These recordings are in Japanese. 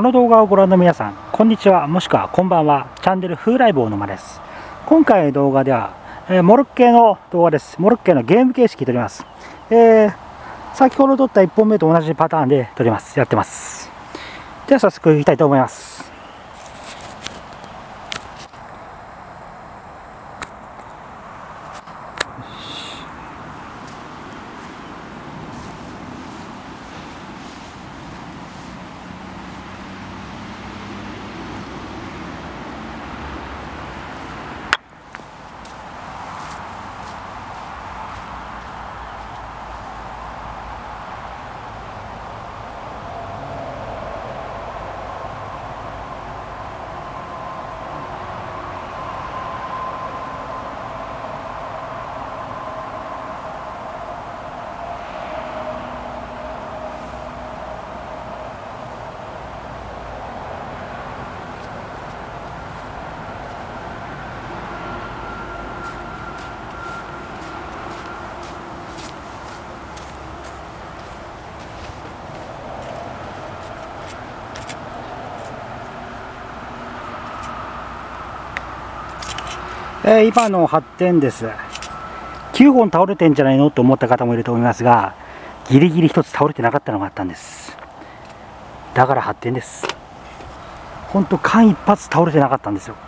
この動画をご覧の皆さん、こんにちは、もしくはこんばんは。チャンネル風来坊の間です。今回の動画では、モルッケの動画です。モルッケのゲーム形式撮ります。先ほど撮った1本目と同じパターンで撮ります。やってます。では早速いきたいと思います。今の8点です。9本倒れてんじゃないのと思った方もいると思いますが、ギリギリ1つ倒れてなかったのがあったんです。だから8点です。ほんと間一髪倒れてなかったんですよ。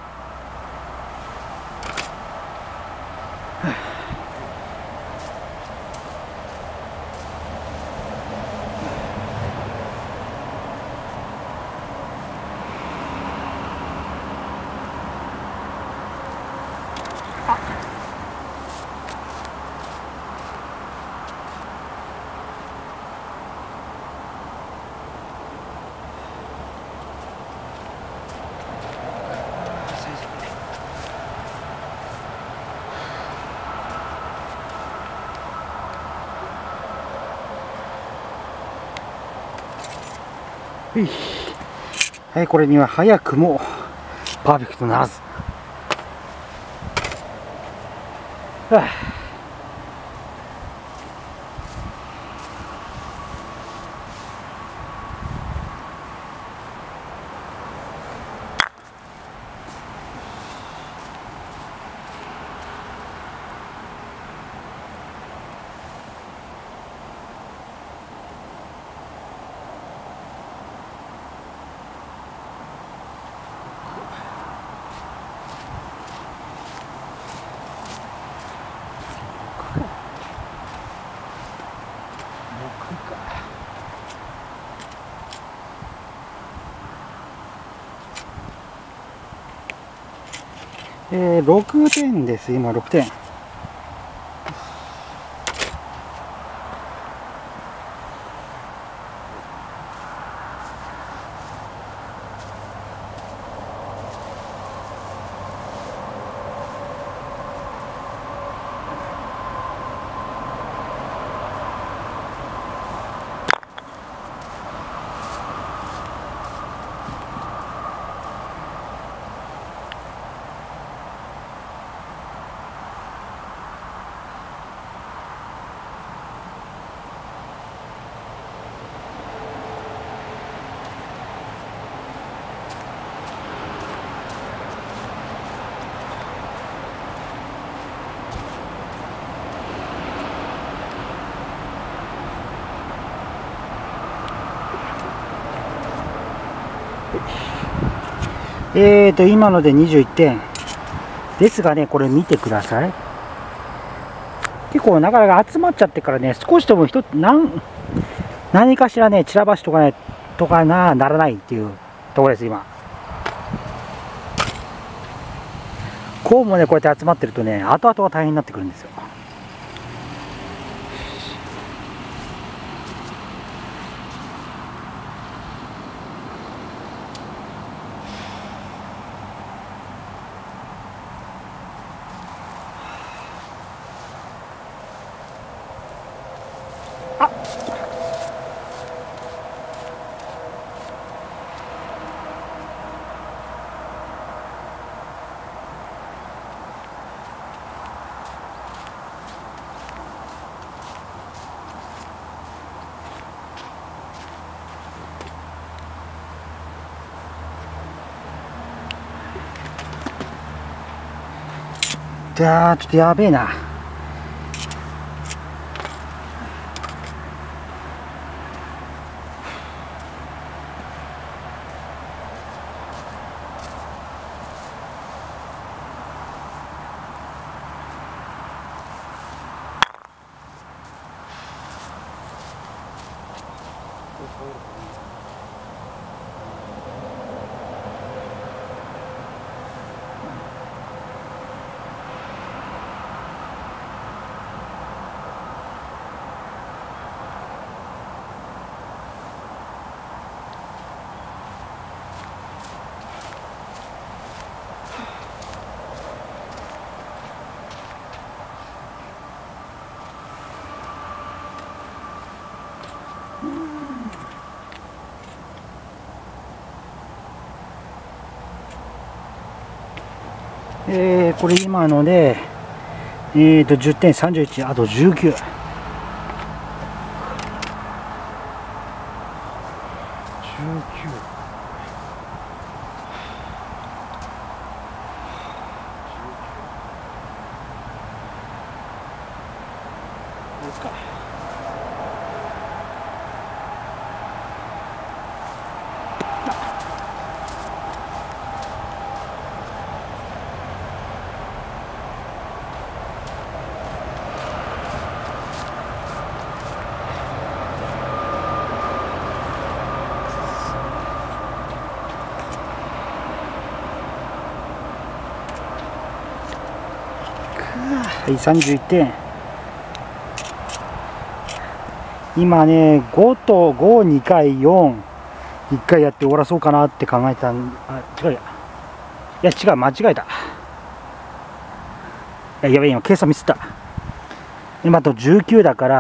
はい、これには早くもパーフェクトならず。6点です。今6点。今ので21点ですがね、これ見てください。結構なかなか集まっちゃってからね、少しでも何かしらね、散らばしとかないとかならないっていうところです。今こうもね、こうやって集まってるとね、後々が大変になってくるんですよ。 ちょっとやべえな。これ今ので、10点31、あと19。はい、31点。今ね、5と5、2回、4、1回やって終わらそうかなって考えてたん、違うや。いや、違う、間違えた。やべえ、今、計算ミスった。今と19だから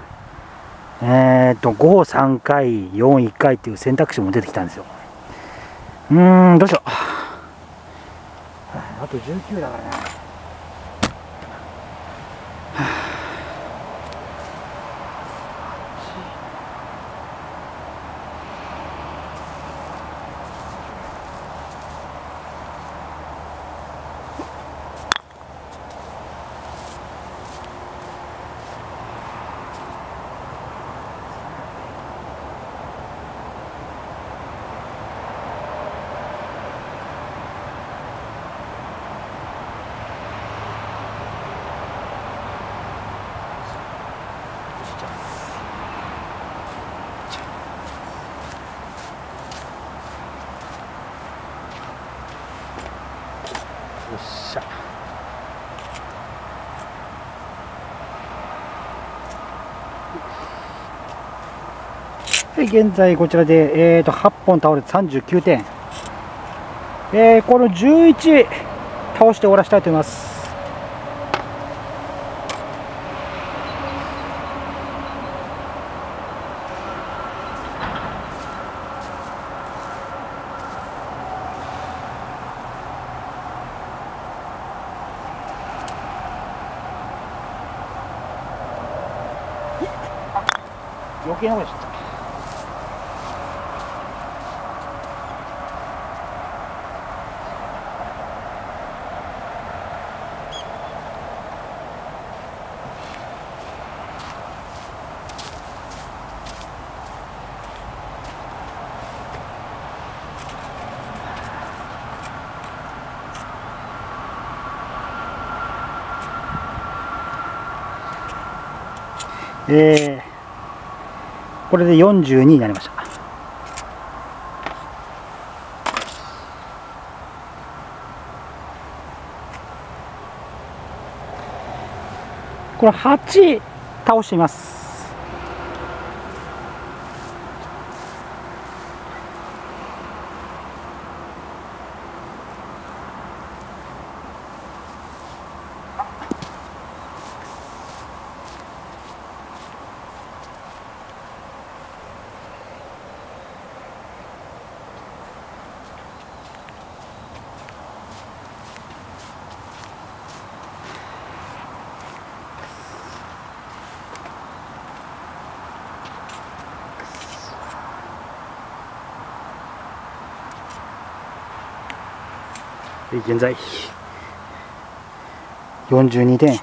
、5、3回、4、1回っていう選択肢も出てきたんですよ。どうしよう。あと19だからな。よっしゃ。はい、現在こちらで、8本倒れて39点。この11倒して終わらせたいと思います。余計なことしちゃった。これで42になりました。これ8倒しています。現在 42点。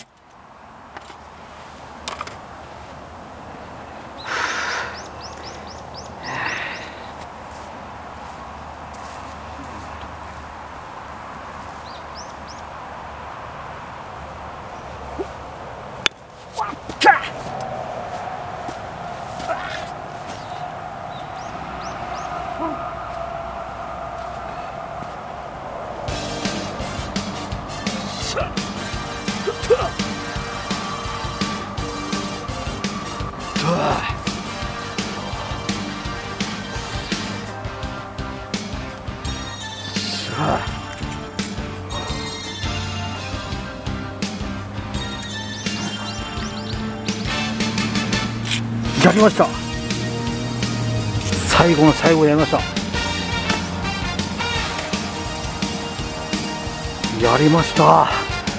やりました。最後の最後やりました。やりました。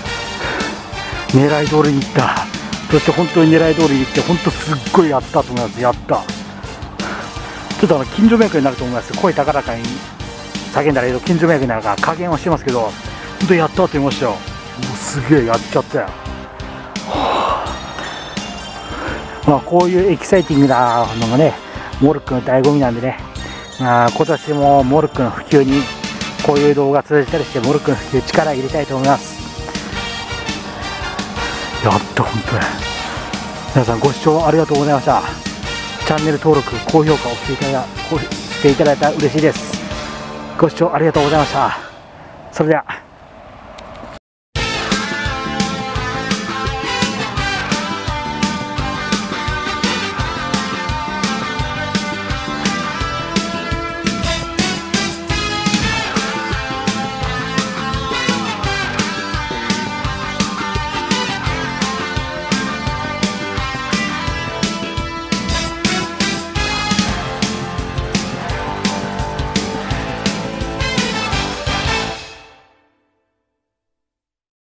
狙い通りにいった。そして本当に狙い通りにいって、本当すっごいやったと思います。やった。ちょっと近所迷惑になると思います。声高らかに叫んだら近所迷惑になるから加減はしてますけど、本当にやったと思いましたよ。もうすげえやっちゃったよ。まあこういうエキサイティングなのがね、モルックの醍醐味なんでね、今年もモルックの普及にこういう動画通じたりしてモルックの普及力入れたいと思います。やった、本当に皆さんご視聴ありがとうございました。チャンネル登録、高評価をしていただいたら嬉しいです。ご視聴ありがとうございました。それでは。